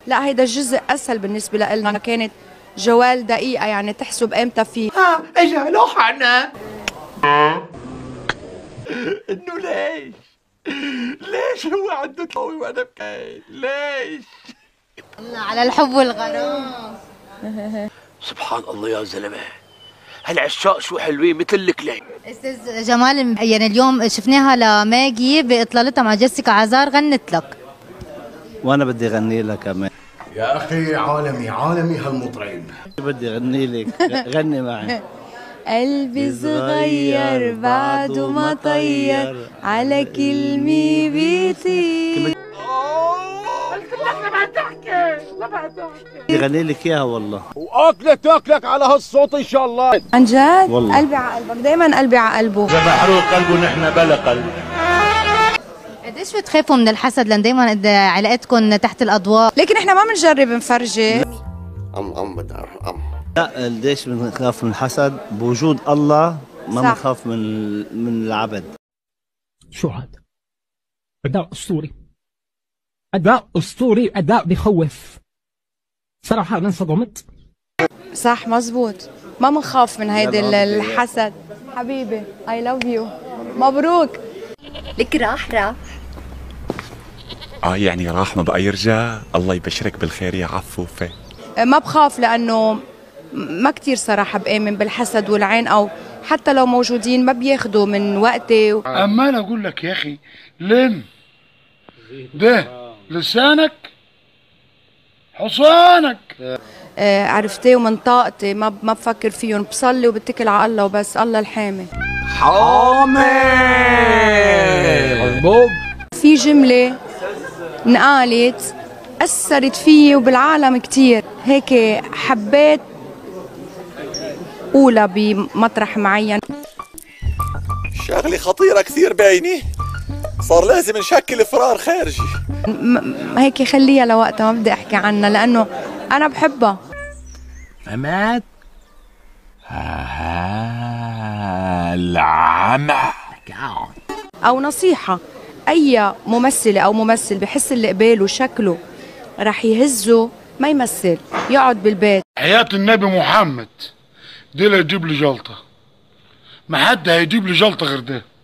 لا هيدا الجزء اسهل بالنسبه لنا، كانت جوال دقيقه يعني تحسب امتى فيه. اجا له حنا انه ليش هو عنده قوي وانا بكين؟ ليش؟ الله على الحب والغرام. سبحان الله يا زلمه، هالعشاق شو حلوين مثل الكلاب. استاذ جمال، يعني اليوم شفناها لماجي باطلالتها مع جيسيكا عزار، غنت لك وانا بدي اغني لك كمان. يا اخي عالمي عالمي هالمطرب. بدي اغني لك، غني معي. قلبي صغير بعده ما طير على كلمة بيطير. بدي اغني لك اياها والله، واكلك على هالصوت ان شاء الله. عن جد؟ والله قلبي على قلبك، دايما قلبي على قلبه. اذا محروق قلبه نحن بلا قلب. قديش بتخافوا من الحسد لان دايما علاقتكم تحت الاضواء؟ لكن احنا ما بنجرب نفرجي. بدي اروح لا، قديش بنخاف من الحسد بوجود الله، ما بنخاف من العبد. شو هذا؟ اداء اسطوري، اداء اسطوري، اداء بخوف صراحه. انا انصدمت. صح مزبوط، ما بنخاف من هيدي الحسد. حبيبي اي لاف يو، مبروك. لك راح يعني راح ما بقى يرجع. الله يبشرك بالخير يا عفوفه. ما بخاف لانه ما كتير صراحه بآمن بالحسد والعين، او حتى لو موجودين ما بياخدوا من وقتي. اما انا اقول لك يا اخي لم ده لسانك حصانك. عرفتي، ومن طاقتي ما بفكر فيهم، بصلي وبتكل على الله وبس. الله الحامي. حامي مضبوط. في جمله انقالت اثرت فيي وبالعالم كتير، هيك حبيت اولى بمطرح معين. شغلة خطيرة كثير باينة، صار لازم نشكل فرار خارجي. هيك خليها لوقتها، ما بدي احكي عنها لانه انا بحبها. فهمت؟ العمى. او نصيحه، اي ممثله او ممثل بحس اللي قباله شكله رح يهزه ما يمثل، يقعد بالبيت. حياة النبي محمد دي لا يجيب لي جلطة، ما حد هيجيب لي جلطة غير ده.